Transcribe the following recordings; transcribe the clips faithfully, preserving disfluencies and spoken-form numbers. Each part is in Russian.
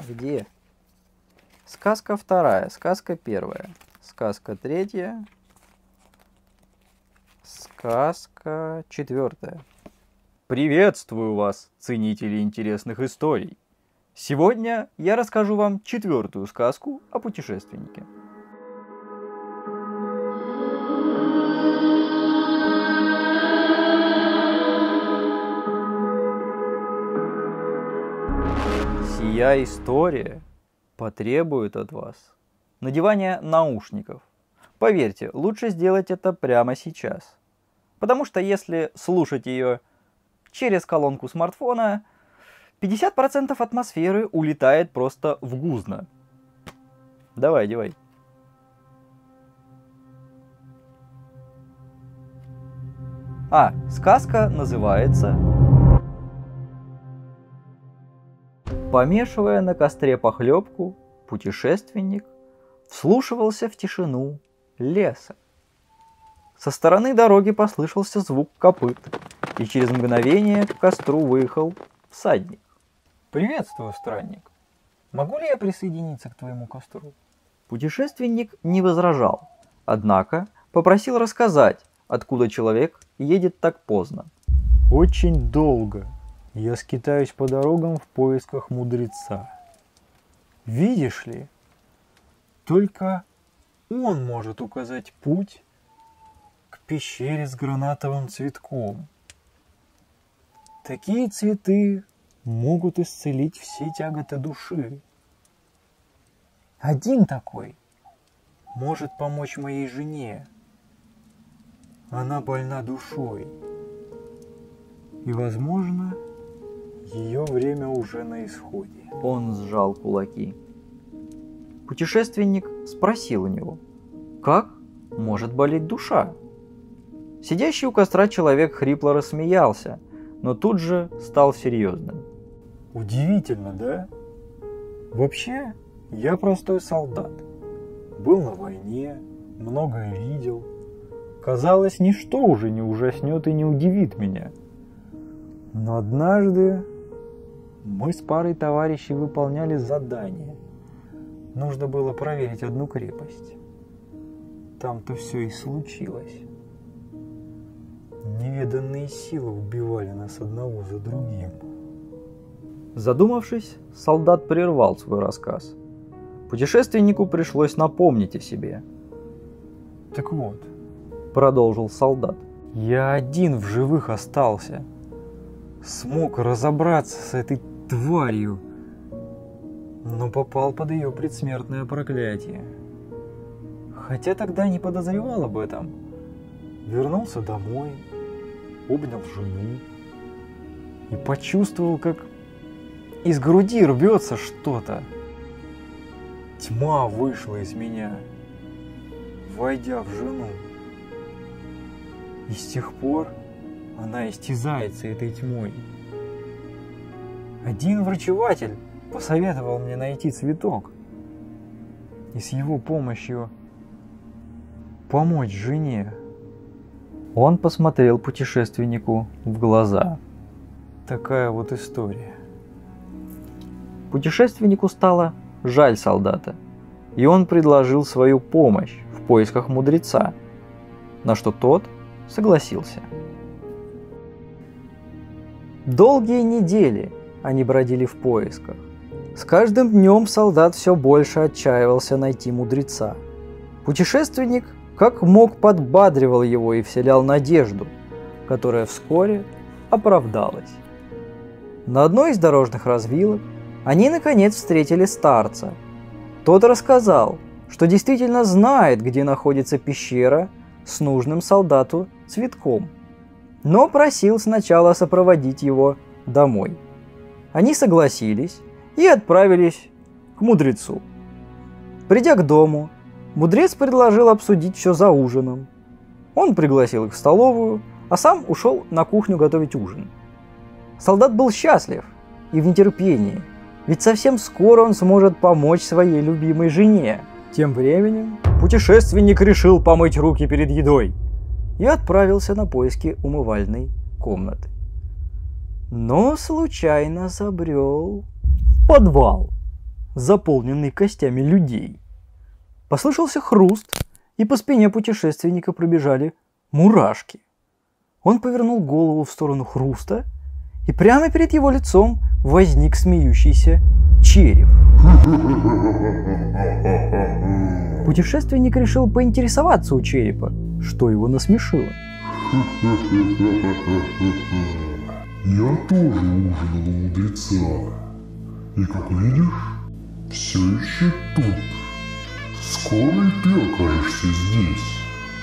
Где? Сказка вторая, сказка первая, сказка третья, сказка четвертая. Приветствую вас, ценители интересных историй! Сегодня я расскажу вам четвертую сказку о путешественнике. Сия история потребует от вас надевания наушников. Поверьте, лучше сделать это прямо сейчас. Потому что если слушать ее через колонку смартфона, пятьдесят процентов атмосферы улетает просто в гузно. Давай, одевай. А, сказка называется «Помешивая на костре похлебку, путешественник вслушивался в тишину леса. Со стороны дороги послышался звук копыт, и через мгновение к костру выехал всадник. «Приветствую, странник. Могу ли я присоединиться к твоему костру?» Путешественник не возражал, однако попросил рассказать, откуда человек едет так поздно. «Очень долго я скитаюсь по дорогам в поисках мудреца. Видишь ли, только он может указать путь к пещере с гранатовым цветком. Такие цветы могут исцелить все тяготы души. Один такой может помочь моей жене. Она больна душой. И, возможно, ее время уже на исходе». Он сжал кулаки. Путешественник спросил у него, как может болеть душа? Сидящий у костра человек хрипло рассмеялся, но тут же стал серьезным. Удивительно, да? Вообще, я простой солдат. Был на войне, многое видел. Казалось, ничто уже не ужаснет и не удивит меня. Но однажды мы с парой товарищей выполняли задание. Нужно было проверить одну крепость. Там-то все и случилось. Невиданные силы убивали нас одного за другим. Задумавшись, солдат прервал свой рассказ. Путешественнику пришлось напомнить о себе. «Так вот», — продолжил солдат, — «я один в живых остался. Смог разобраться с этой тварью, но попал под ее предсмертное проклятие. Хотя тогда не подозревал об этом. Вернулся домой, обнял жену и почувствовал, как из груди рвется что-то. Тьма вышла из меня, войдя в жену. И с тех пор она истязается этой тьмой. Один врачеватель посоветовал мне найти цветок и с его помощью помочь жене». Он посмотрел путешественнику в глаза. Такая вот история. Путешественнику стало жаль солдата, и он предложил свою помощь в поисках мудреца, на что тот согласился. Долгие недели они бродили в поисках. С каждым днем солдат все больше отчаивался найти мудреца. Путешественник как мог подбадривал его и вселял надежду, которая вскоре оправдалась. На одной из дорожных развилок они наконец встретили старца. Тот рассказал, что действительно знает, где находится пещера с нужным солдату цветком, но просил сначала сопроводить его домой. Они согласились и отправились к мудрецу. Придя к дому, мудрец предложил обсудить все за ужином. Он пригласил их в столовую, а сам ушел на кухню готовить ужин. Солдат был счастлив и в нетерпении, ведь совсем скоро он сможет помочь своей любимой жене. Тем временем путешественник решил помыть руки перед едой и отправился на поиски умывальной комнаты. Но случайно забрел в подвал. заполненный костями людей. Послышался хруст, и по спине путешественника пробежали мурашки. Он повернул голову в сторону хруста, и прямо перед его лицом возник смеющийся череп. Путешественник решил поинтересоваться у черепа, что его насмешило. Я тоже ужинал у мудреца. И, как видишь, все еще тут. Скоро и ты окажешься здесь.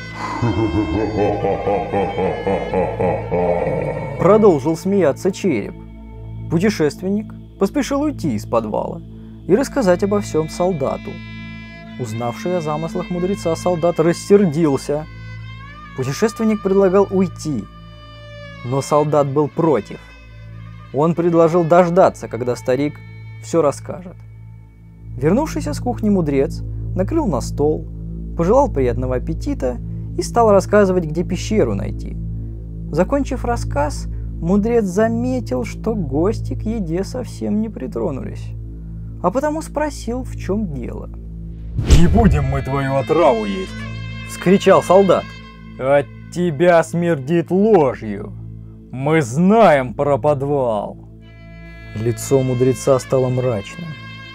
Продолжил смеяться череп. Путешественник поспешил уйти из подвала и рассказать обо всем солдату. Узнавший о замыслах мудреца, солдат рассердился. Путешественник предлагал уйти, но солдат был против. Он предложил дождаться, когда старик все расскажет. Вернувшийся с кухни мудрец накрыл на стол, пожелал приятного аппетита и стал рассказывать, где пещеру найти. Закончив рассказ, мудрец заметил, что гости к еде совсем не притронулись, а потому спросил, в чем дело. «Не будем мы твою отраву есть!» — вскричал солдат. «От тебя смердит ложью! Мы знаем про подвал!» Лицо мудреца стало мрачным.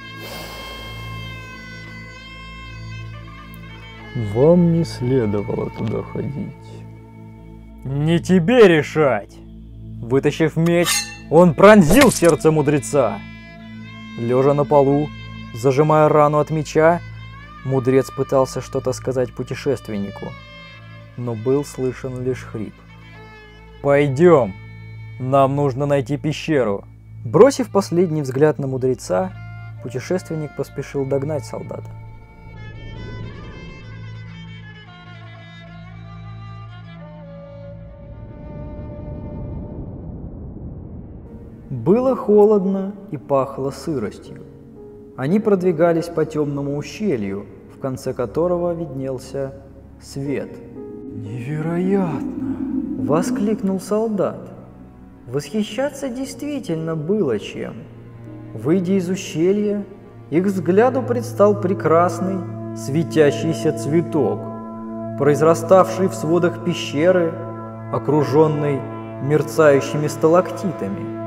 «Вам не следовало туда ходить». «Не тебе решать!» Вытащив меч, он пронзил сердце мудреца. Лежа на полу, зажимая рану от меча, мудрец пытался что-то сказать путешественнику, но был слышен лишь хрип. «Пойдем, нам нужно найти пещеру». Бросив последний взгляд на мудреца, путешественник поспешил догнать солдата. Было холодно и пахло сыростью. Они продвигались по темному ущелью, в конце которого виднелся свет. «Невероятно!» — воскликнул солдат. Восхищаться действительно было чем. Выйдя из ущелья, их взгляду предстал прекрасный светящийся цветок, произраставший в сводах пещеры, окруженный мерцающими сталактитами.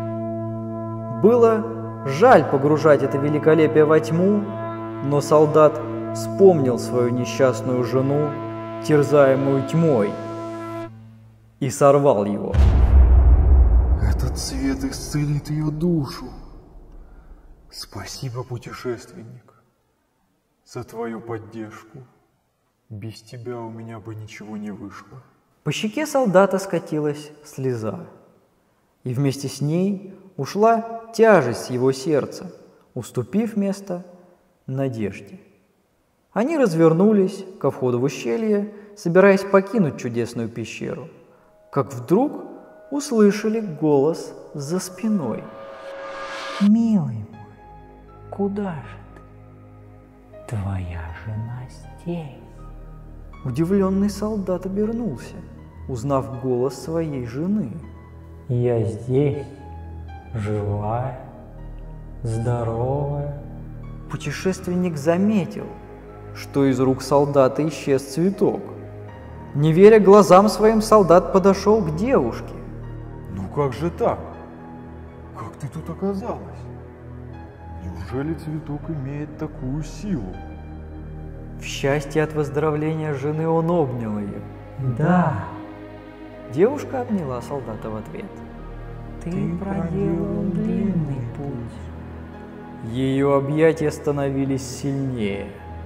Было жаль погружать это великолепие во тьму, но солдат вспомнил свою несчастную жену, терзаемую тьмой, и сорвал его. Этот цвет исцелит ее душу. Спасибо, путешественник, за твою поддержку. Без тебя у меня бы ничего не вышло. По щеке солдата скатилась слеза, и вместе с ней ушла тяжесть его сердца, уступив место надежде. Они развернулись ко входу в ущелье, собираясь покинуть чудесную пещеру, как вдруг услышали голос за спиной. «Милый мой, куда же ты? Твоя жена здесь». Удивленный солдат обернулся, узнав голос своей жены. «Я здесь, живая, здоровая». Путешественник заметил, что из рук солдата исчез цветок. Не веря глазам своим, солдат подошел к девушке. Ну как же так? Как ты тут оказалась? Неужели цветок имеет такую силу? В счастье от выздоровления жены он обнял ее. «Да, Девушка обняла солдата в ответ. ты проделал длинный путь, Ее объятия становились сильнее.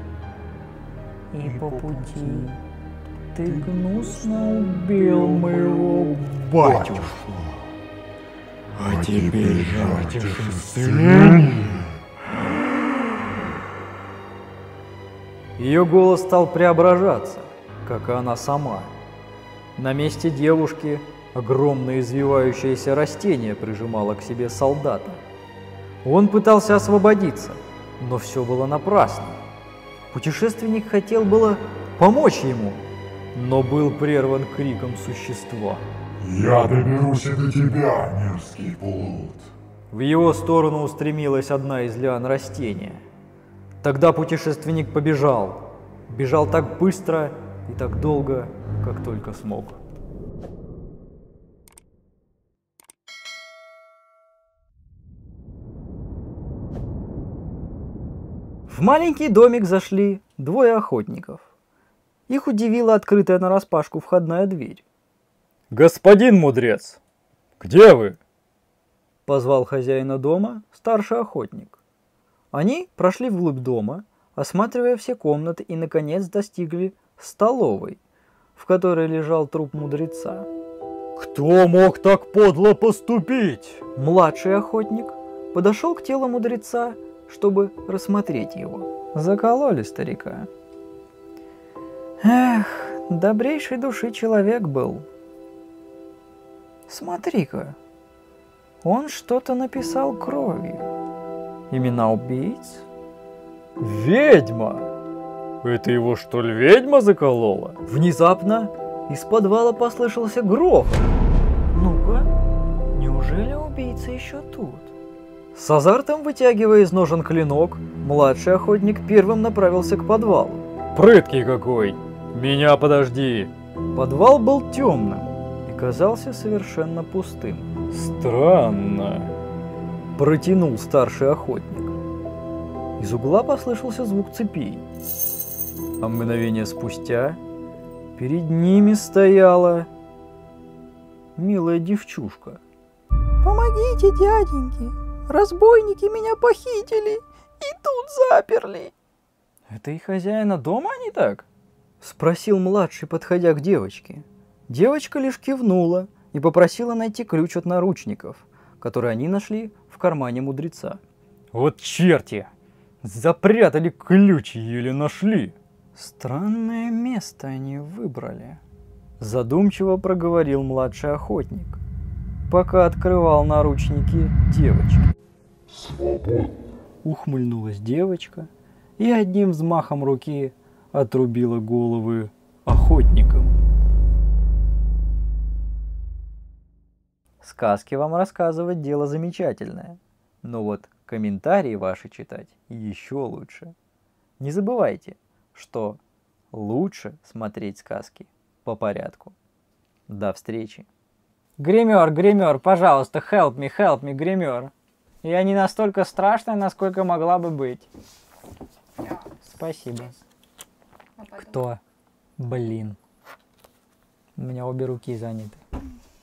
и по пути ты гнусно убил моего Батюшку, а теперь жаждешь исцеления? Ее голос стал преображаться, как и она сама. На месте девушки огромное извивающееся растение прижимало к себе солдата. Он пытался освободиться, но все было напрасно. Путешественник хотел было помочь ему, но был прерван криком существа. Я доберусь и до тебя, мерзкий плут. В его сторону устремилась одна из лиан растения. Тогда путешественник побежал. Бежал так быстро и так долго, как только смог. В маленький домик зашли двое охотников. Их удивила открытая нараспашку входная дверь. Господин мудрец, где вы? Позвал хозяина дома старший охотник. Они прошли вглубь дома, осматривая все комнаты, и, наконец, достигли столовой, в которой лежал труп мудреца. Кто мог так подло поступить? Младший охотник подошел к телу мудреца, чтобы рассмотреть его. Закололи старика. Эх, добрейшей души человек был. Смотри-ка, он что-то написал кровью. Имена убийц? Ведьма! Это его что ли ведьма заколола? Внезапно из подвала послышался грохот. Ну-ка, неужели убийца еще тут? С азартом вытягивая из ножен клинок, младший охотник первым направился к подвалу. Прыткий какой! Меня подожди! Подвал был темным и казался совершенно пустым. Странно. Протянул старший охотник. Из угла послышался звук цепей. А мгновение спустя перед ними стояла милая девчушка. «Помогите, дяденьки! Разбойники меня похитили и тут заперли!» «Это и хозяина дома они так?» — спросил младший, подходя к девочке. Девочка лишь кивнула и попросила найти ключ от наручников, который они нашли в кармане мудреца. Вот черти! Запрятали ключ, еле нашли. Странное место они выбрали. Задумчиво проговорил младший охотник, пока открывал наручники девочки. Свободно. Ухмыльнулась девочка и одним взмахом руки отрубила головы охотникам. Сказки вам рассказывать дело замечательное, но вот комментарии ваши читать еще лучше. Не забывайте, что лучше смотреть сказки по порядку. До встречи. Гример, гример, пожалуйста, help me, help me, гример. Я не настолько страшная, насколько могла бы быть. Спасибо. Кто? Блин. У меня обе руки заняты.